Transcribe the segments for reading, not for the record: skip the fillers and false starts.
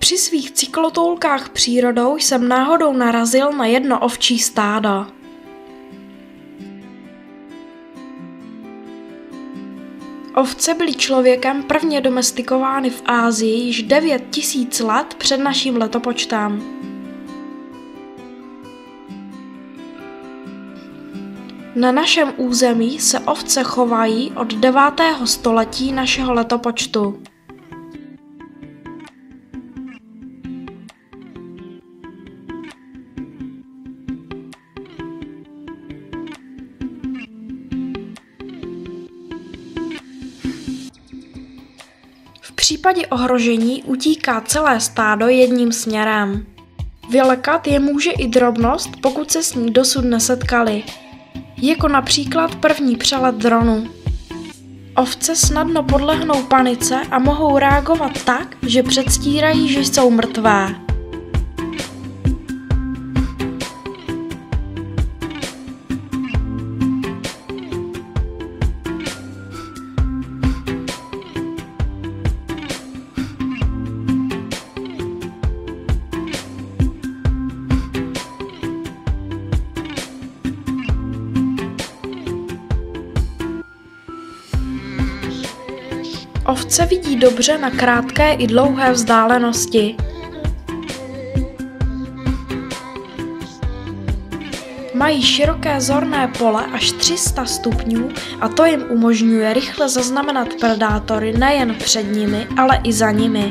Při svých cyklotoulkách přírodou jsem náhodou narazil na jedno ovčí stádo. Ovce byly člověkem prvně domestikovány v Asii již 9000 let před naším letopočtem. Na našem území se ovce chovají od 9. století našeho letopočtu. V případě ohrožení utíká celé stádo jedním směrem. Vylekat je může i drobnost, pokud se s ní dosud nesetkali, jako například první přelet dronu. Ovce snadno podlehnou panice a mohou reagovat tak, že předstírají, že jsou mrtvé. Ovce vidí dobře na krátké i dlouhé vzdálenosti. Mají široké zorné pole až 300 stupňů a to jim umožňuje rychle zaznamenat predátory nejen před nimi, ale i za nimi.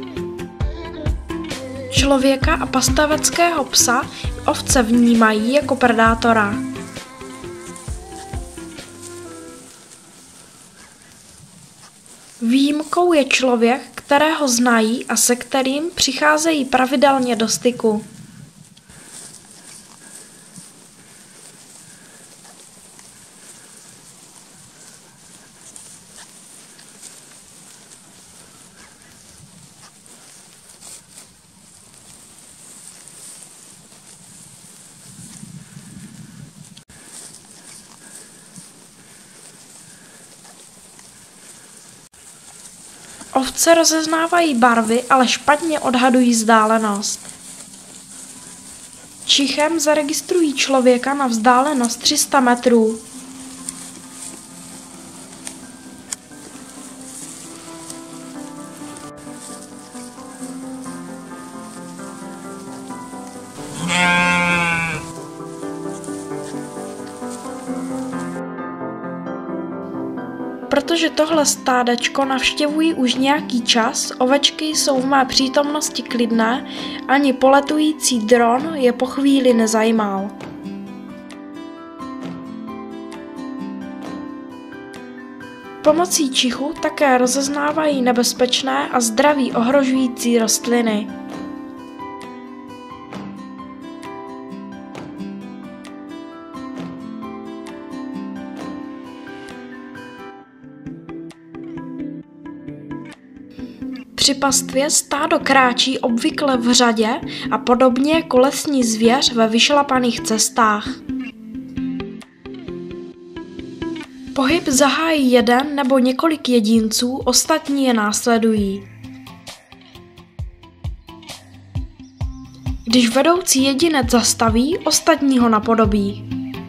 Člověka a pastaveckého psa ovce vnímají jako predátora. Výjimkou je člověk, kterého znají a se kterým přicházejí pravidelně do styku. Ovce rozeznávají barvy, ale špatně odhadují vzdálenost. Čichem zaregistrují člověka na vzdálenost 300 metrů. Protože tohle stádečko navštěvují už nějaký čas, ovečky jsou v mé přítomnosti klidné, ani poletující dron je po chvíli nezajímal. Pomocí čichu také rozeznávají nebezpečné a zdraví ohrožující rostliny. Při pastvě stádo kráčí obvykle v řadě a podobně jako lesní zvěř ve vyšlapaných cestách. Pohyb zahájí jeden nebo několik jedinců, ostatní je následují. Když vedoucí jedinec zastaví, ostatní ho napodobí.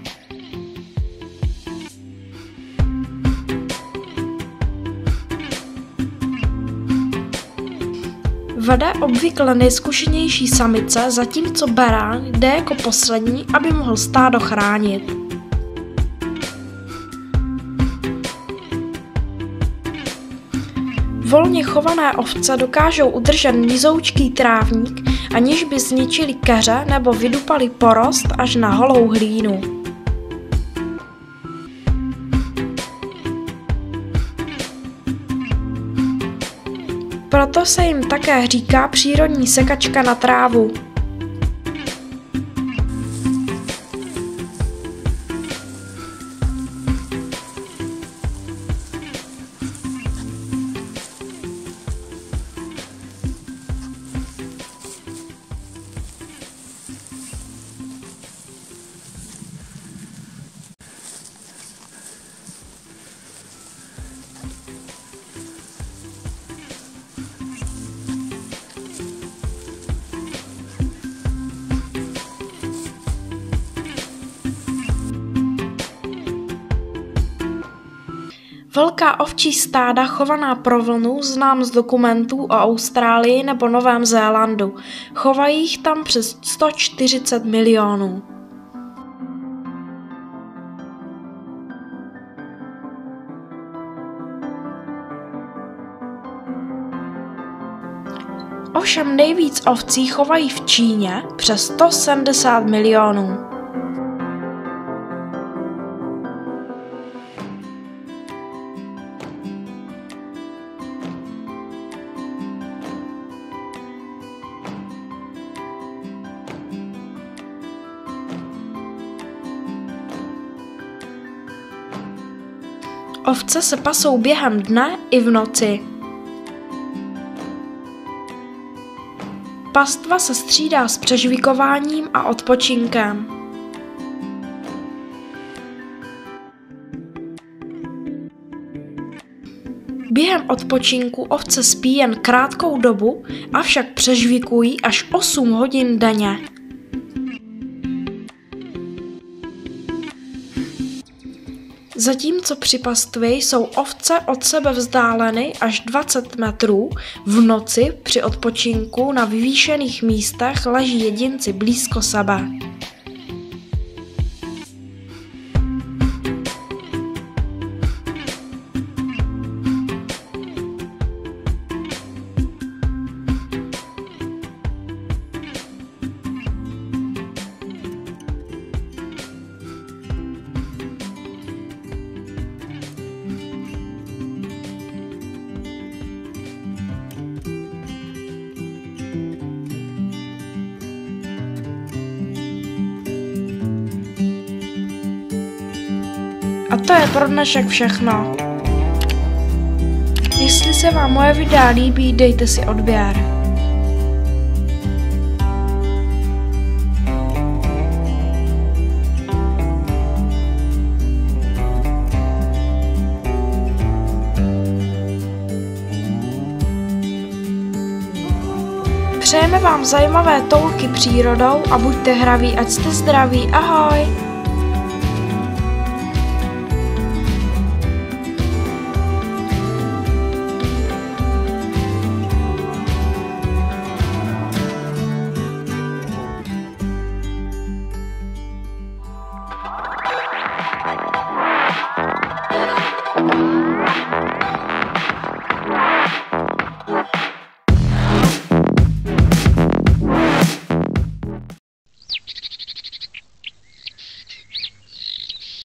Vede obvykle nejzkušenější samice, zatímco berán jde jako poslední, aby mohl stádo chránit. Volně chované ovce dokážou udržet nizoučký trávník, aniž by zničili keře nebo vydupali porost až na holou hlínu. Proto se jim také říká přírodní sekačka na trávu. Velká ovčí stáda chovaná pro vlnu znám z dokumentů o Austrálii nebo Novém Zélandu. Chovají jich tam přes 140 milionů. Ovšem nejvíc ovcí chovají v Číně přes 170 milionů. Ovce se pasou během dne i v noci. Pastva se střídá s přežvikováním a odpočinkem. Během odpočinku ovce spí jen krátkou dobu, avšak přežvikují až 8 hodin denně. Zatímco při pastvě jsou ovce od sebe vzdáleny až 20 metrů, v noci při odpočinku na vyvýšených místech leží jedinci blízko sebe. A to je pro dnešek všechno. Jestli se vám moje videa líbí, dejte si odběr. Přejeme vám zajímavé toulky přírodou a buďte hraví, ať jste zdraví. Ahoj!